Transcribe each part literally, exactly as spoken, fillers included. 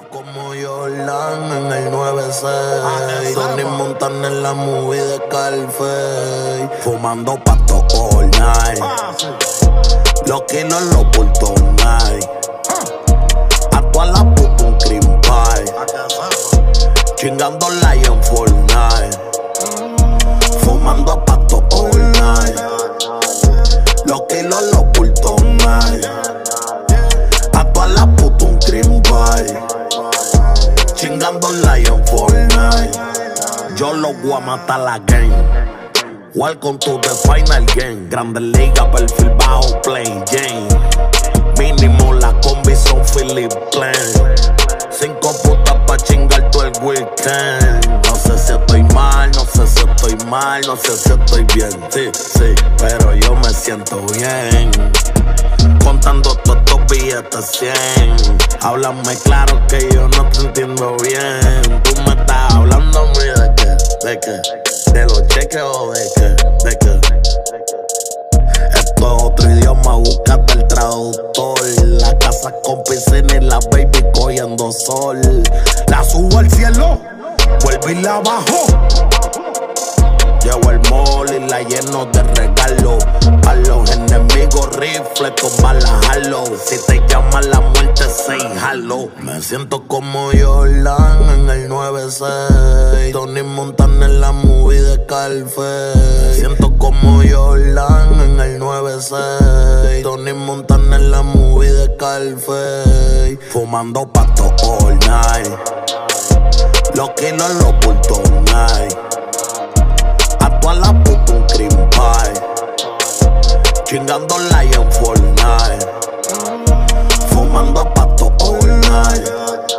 Como Jordan en el nueve seis, Tony Montana en la movie de Scarface, fumando pasto all night, los kilos los bultos night, a toda la puta un cream pie, chingando Lion Fortnite, fumando pasto all night, los kilos los bultos night, a toda la puta un cream pie, chingando Lion Fortnite. Yo lo voy a matar la game. Welcome to the final game. Grande liga, perfil bajo, plain Jane. Mínimo la combi son Philip Plain. Cinco putas pa' chingar todo el weekend. No sé si estoy mal, no sé si estoy mal, no sé si estoy bien. Sí, sí, pero yo me siento bien contando todos estos billetes cien. Háblame claro que yo no te entiendo bien. Tú me estás hablando a mí de qué, de qué, de los cheques o de qué, de qué. Esto es otro idioma, búscate el traductor. La casa con piscina y la baby cogiendo sol. La subo al cielo, vuelvo y la bajo. Llevo el mall y la lleno de regalos. A los enemigos rifle con balas halo. Si te llama la muerte, say hello. Me siento como Jordan en el nueve seis, Tony Montana en la movie de Scarface. Me siento como Jordan en el nueve seis, Tony Montana en la movie de Scarface, fumando pasto all night, los kilos los bultos night, a toda la puta un cream pie, chingando Lion Fortnite, fumando pasto all night,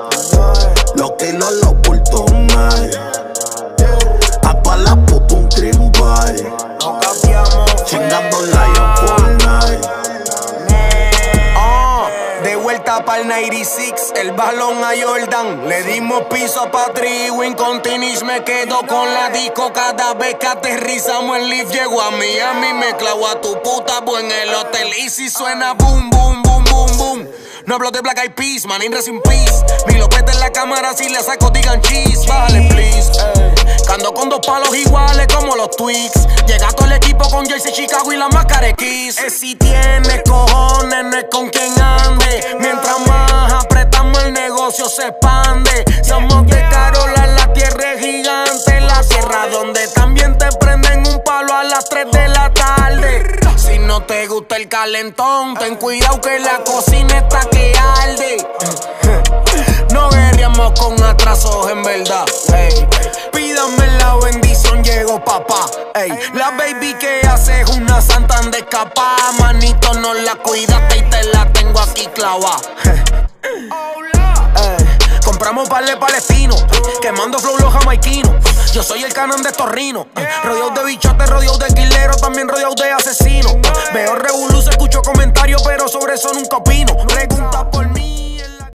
los kilos los bultos night, a toda la puta un cream pie, chingando Lion Fortnite. De vuelta para el noventa y seis, el balón a Jordan. Le dimos piso a Patrick Win con Tinish. Me quedo con la disco cada vez que aterrizamos el lift. Llego a Miami, me clavo a tu puta pues en el hotel. Y si suena boom, boom, boom, boom, boom. No hablo de Black Eyed Peas, man, in rest in peace. Mi lopeta en la cámara, si le saco digan cheese. Bájale, please, eh. Cando con dos palos iguales como los Twix. Llega todo el equipo con Jersey, Chicago y la máscara de Kiss. Eh, si tienes cojones, no es con quien ande. Mientras más apretamos el negocio se expande. Somos de Carola, la tierra es gigante. La sierra donde también te prenden un palo a las tres de la tarde. Si no te gusta el calentón, ten cuidado que la cocina está que arde. No guerreamos con atrasos en verdad, ey. Pídame la bendición, llegó papá, ey. La baby que hace es una santa de escapar. Manito, no la cuidaste y te la tengo aquí clavada. Compramos par de palestinos, quemando flow los jamaiquinos. Yo soy el canon de estos rinos, rodeado de bichotes, rodeado de quileros, también rodeado de asesinos.